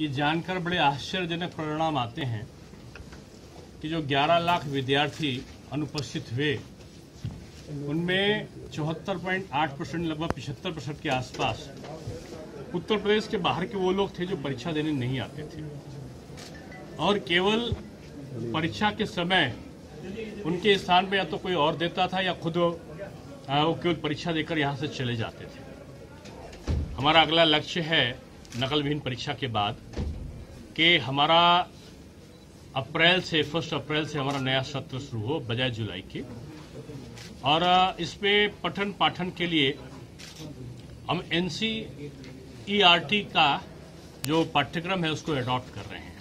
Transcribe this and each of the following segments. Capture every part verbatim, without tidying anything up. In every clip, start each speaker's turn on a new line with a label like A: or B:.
A: ये जानकर बड़े आश्चर्यजनक परिणाम आते हैं कि जो ग्यारह लाख विद्यार्थी अनुपस्थित हुए उनमें चौहत्तर पॉइंट आठ परसेंट लगभग पिछहत्तर परसेंट के आसपास उत्तर प्रदेश के बाहर के वो लोग थे जो परीक्षा देने नहीं आते थे और केवल परीक्षा के समय उनके स्थान पे या तो कोई और देता था या खुद वो केवल परीक्षा देकर यहाँ से चले जाते थे। हमारा अगला लक्ष्य है नकल विहीन परीक्षा के बाद कि हमारा अप्रैल से फर्स्ट अप्रैल से हमारा नया सत्र शुरू हो बजाय जुलाई के, और इसमें पठन पाठन के लिए हम एनसीईआरटी का जो पाठ्यक्रम है उसको अडॉप्ट कर रहे हैं।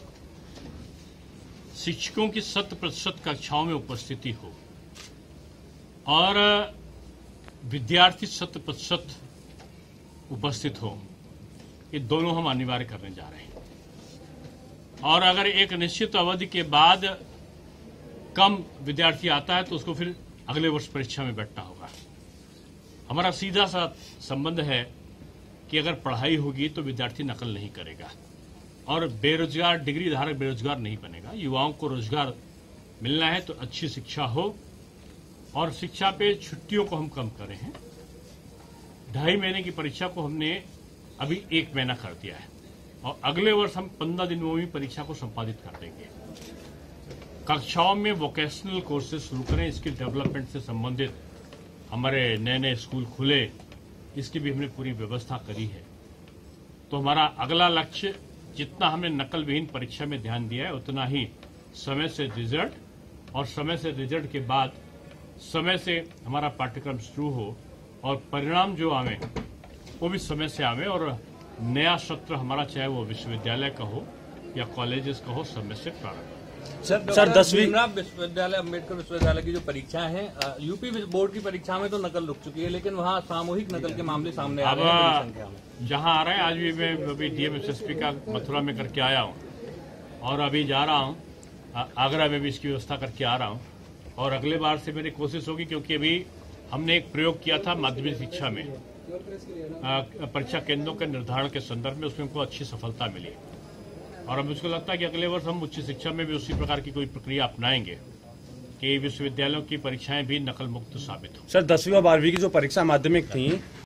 A: शिक्षकों की शत प्रतिशत कक्षाओं में उपस्थिति हो और विद्यार्थी शत प्रतिशत उपस्थित हो, ये दोनों हम अनिवार्य करने जा रहे हैं। और अगर एक निश्चित अवधि के बाद कम विद्यार्थी आता है तो उसको फिर अगले वर्ष परीक्षा में बैठना होगा। हमारा सीधा सा संबंध है कि अगर पढ़ाई होगी तो विद्यार्थी नकल नहीं करेगा और बेरोजगार डिग्री धारक बेरोजगार नहीं बनेगा। युवाओं को रोजगार मिलना है तो अच्छी शिक्षा हो और शिक्षा पे छुट्टियों को हम कम करें हैं। ढाई महीने की परीक्षा को हमने अभी एक महीना कर दिया है और अगले वर्ष हम पंद्रह दिनों में परीक्षा को संपादित कर देंगे। कक्षाओं में वोकेशनल कोर्सेज शुरू करें, स्किल डेवलपमेंट से संबंधित हमारे नए नए स्कूल खुले, इसकी भी हमने पूरी व्यवस्था करी है। तो हमारा अगला लक्ष्य, जितना हमने नकल विहीन परीक्षा में ध्यान दिया है उतना ही समय से रिजल्ट और समय से रिजल्ट के बाद समय से हमारा पाठ्यक्रम शुरू हो और परिणाम जो आवे वो भी समय से आवे और नया सत्र हमारा चाहे वो विश्वविद्यालय का हो या कॉलेजेस का हो समय से प्रारंभ।
B: सर सर दसवीं विश्वविद्यालय अम्बेडकर विश्वविद्यालय की जो परीक्षा है, यूपी बोर्ड की परीक्षा में तो नकल रुक चुकी है लेकिन वहाँ सामूहिक नकल के मामले सामने आ रहे हैं।
A: जहाँ आ रहे हैं, आज भी मैं अभी डीएमएसएसपी का मथुरा में करके आया हूँ और अभी जा रहा हूँ आगरा में भी इसकी व्यवस्था करके आ रहा हूँ और अगले बार से मेरी कोशिश होगी, क्योंकि अभी हमने एक प्रयोग किया था माध्यमिक शिक्षा में परीक्षा केंद्रों के निर्धारण के संदर्भ में, उसमें हमको अच्छी सफलता मिली और अब मुझको लगता है कि अगले वर्ष हम उच्च शिक्षा में भी उसी प्रकार की कोई प्रक्रिया अपनाएंगे कि विश्वविद्यालयों की परीक्षाएं भी नकल मुक्त साबित हो।
B: सर दसवीं और बारहवीं की जो परीक्षा माध्यमिक थी